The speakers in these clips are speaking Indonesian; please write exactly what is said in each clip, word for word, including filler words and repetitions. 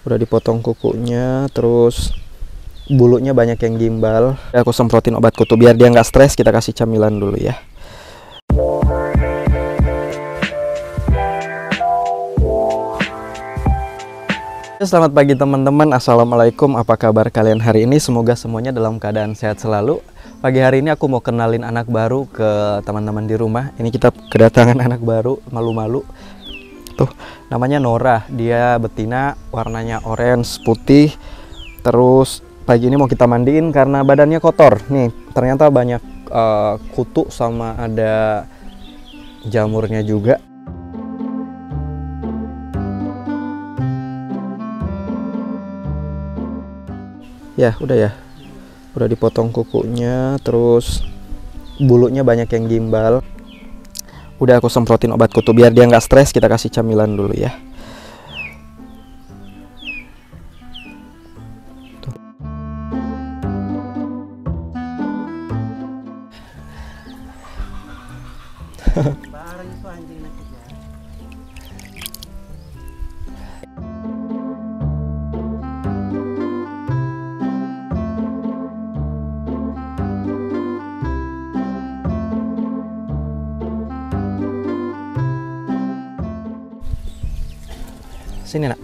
Udah dipotong kukunya, terus bulunya banyak yang gimbal. Aku semprotin obat kutu biar dia nggak stres. Kita kasih camilan dulu ya. Selamat pagi teman-teman, assalamualaikum. Apa kabar kalian hari ini? Semoga semuanya dalam keadaan sehat selalu. Pagi hari ini aku mau kenalin anak baru ke teman-teman di rumah. Ini kita kedatangan anak baru, malu-malu. Tuh, namanya Nora. Dia betina, warnanya orange putih. Terus pagi ini mau kita mandiin karena badannya kotor. Nih, ternyata banyak uh, kutu sama ada jamurnya juga. Ya, udah ya. Udah dipotong kukunya, terus bulunya banyak yang gimbal. Udah aku semprotin obat kutu biar dia nggak stres. Kita kasih camilan dulu ya. Barang itu anjing nak kerja. Sini nak.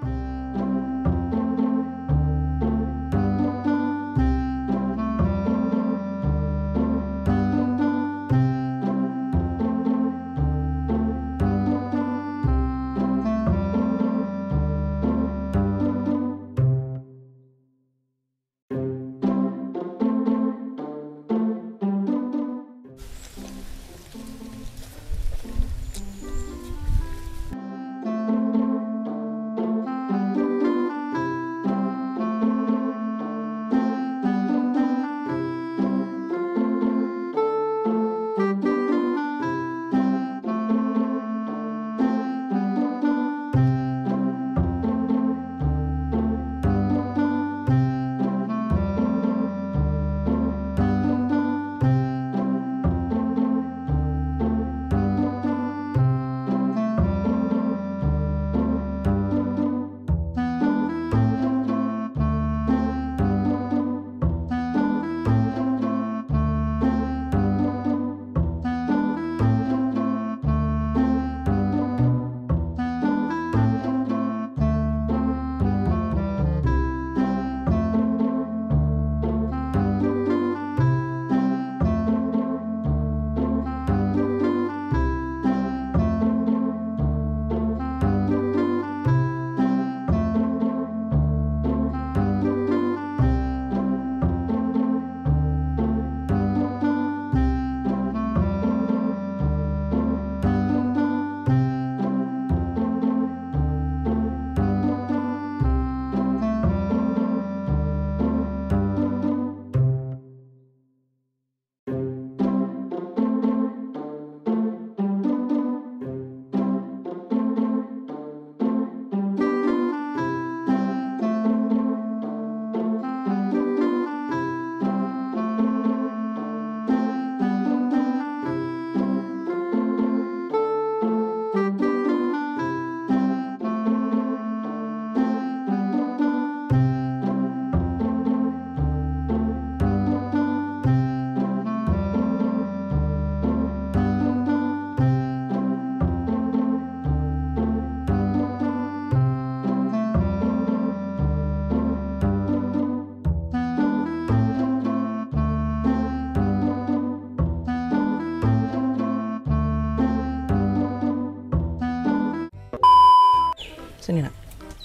Sini nak.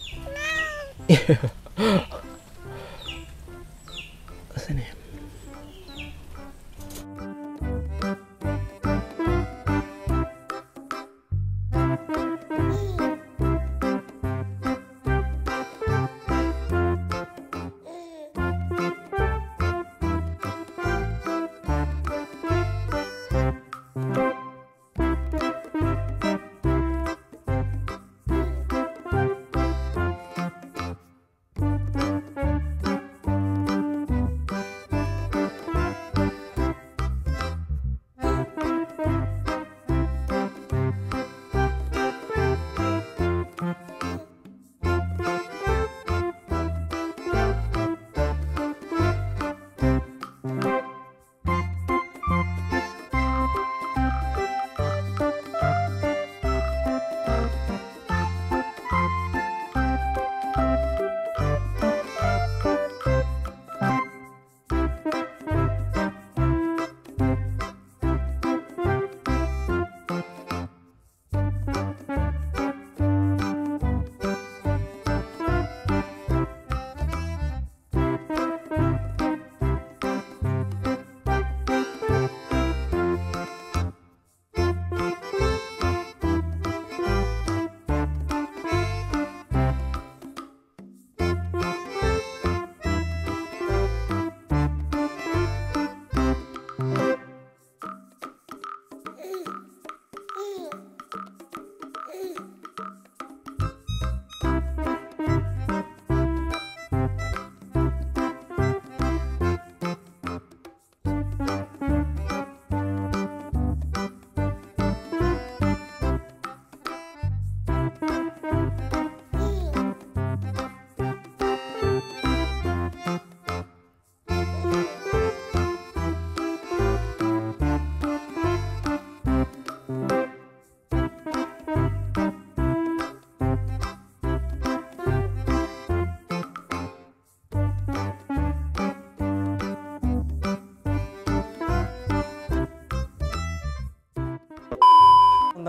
Sini.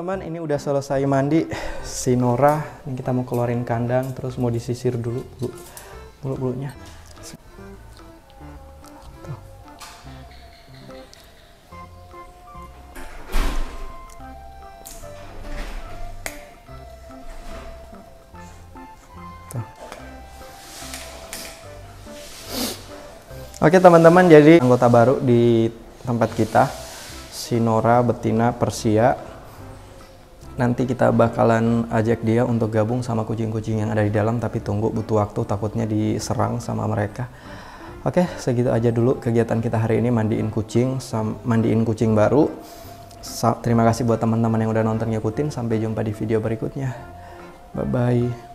teman-teman, ini udah selesai mandi si Nora. Ini kita mau keluarin kandang, terus mau disisir dulu bulu-bulunya. Oke teman-teman, jadi anggota baru di tempat kita, si Nora betina Persia. Nanti kita bakalan ajak dia untuk gabung sama kucing-kucing yang ada di dalam, tapi tunggu, butuh waktu, takutnya diserang sama mereka. Oke, segitu aja dulu kegiatan kita hari ini, mandiin kucing, mandiin kucing baru. Terima kasih buat teman-teman yang udah nonton ngikutin. Sampai jumpa di video berikutnya. Bye-bye.